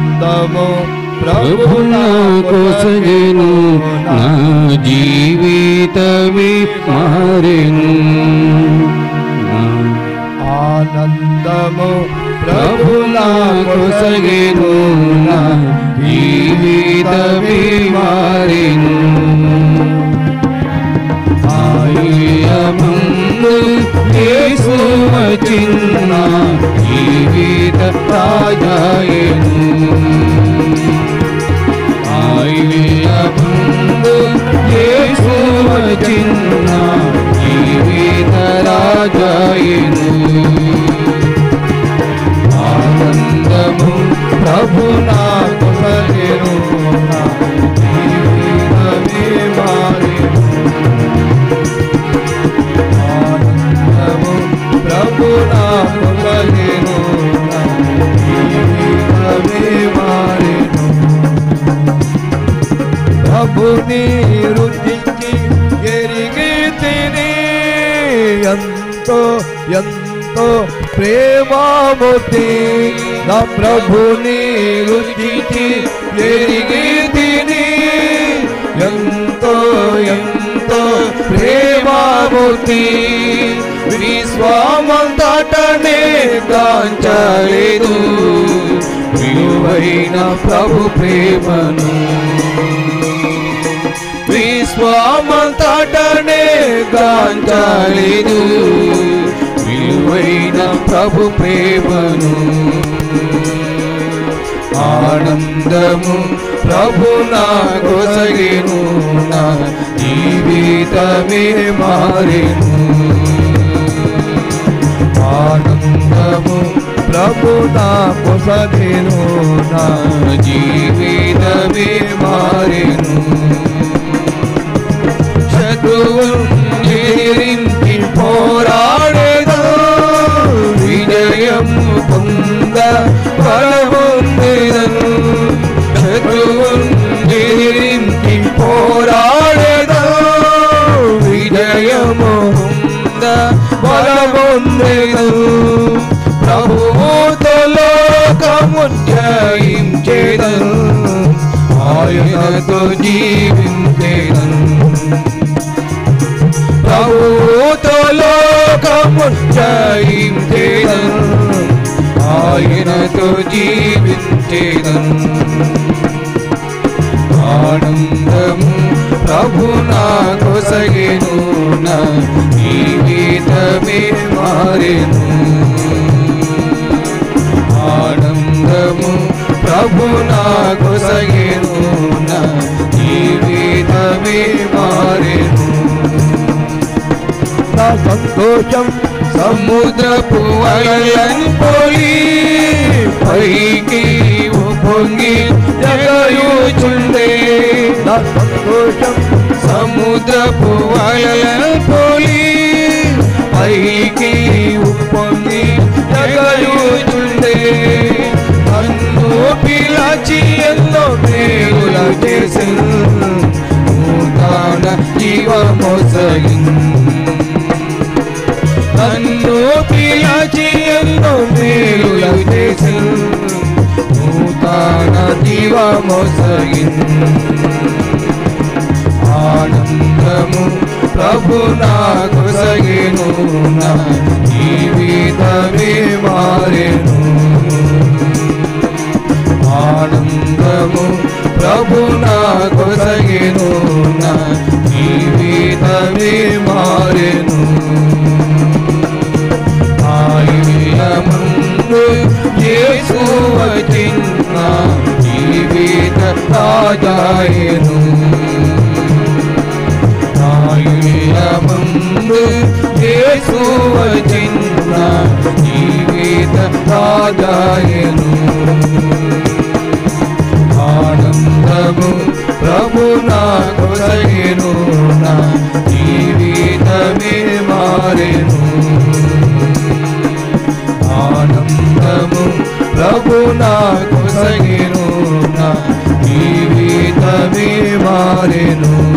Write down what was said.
ఆనందము ప్రభు నాకు సగెను నా జీవితమే మారెను ఆనందము ప్రభు నాకు సగెను నా జీవితమే మారెను ఆయమందు యేసు వచ్చిన జీవిత తాజాయను ఆయమందు యేసు వచ్చిన జీవిత రాజాయను ఆనందము ప్రభు నాకు సగెను నా జీవితమే మారెను ఆనందము ప్రభు నాకు సగెను నా జీవితమే మారెను ప్రభుని రుచికి ఎరిగి తిని ఎంతో ఎంతో ప్రేమమూర్తి నా ప్రభుని రుచికి ఎరిగి తిని ఎంతో ఎంతో ప్రేమమూర్తి విశ్వమంతటనే కాంచలేదు విలువైన ప్రభు ప్రేమను విశ్వమంతటనే కాంచలేదు విలువైన ప్రభు ప్రేమను ఆనందము ప్రభు నాకు సగెను నా జీవితమే మారెను ఆనందము ప్రభు నాకు సగెను నా జీవితమే మారెను శత్రువుని ఎదిరించి పోరాడేదా విజయం పొంద బలమొందేదను శత్రువుని ఎదిరించి పోరాడేదా విజయము పొంద బలమొందేదను ప్రభువుతో లోకము జయించేదను ఆయనతో జీవించేదను ప్రభువుతో లోకము జయించేదను ఆయనతో జీవించేదను ఆనందము ప్రభు నాకు సగెను నా జీవితమే మారెను ఆనందము ప్రభు నాకు సగెను నా జీవితమే మారెను నా సంతోషం సముద్రపు అలలను పోలి పైకి పొంగి జగయుచుండే నా సంతోషం సముద్రపు అలలను పోలి పైకి పొంగి జగయుచుండే నన్ను పిలచి ఎన్నో మేలులు చేసెను నూతన జీవమొసగిను నన్ను పిలచి ఎన్నో మేలులు చేసెను నూతన జీవమొసగిను ఆనందము ప్రభు నాకు సగెను నా జీవితమే మారెను ఆనందము ప్రభు నాకు సగెను నా జీవితమే మారెను ఆయమందు యేసు వచ్చిన జీవిత తాజాయను ఆయమందు యేసు వచ్చిన జీవిత తాజాయను ఆనందము ప్రభు నాకు సగెను నా జీవితమే మారెను ఆనందము ప్రభు నాకు సగెను నా జీవితమే మారెను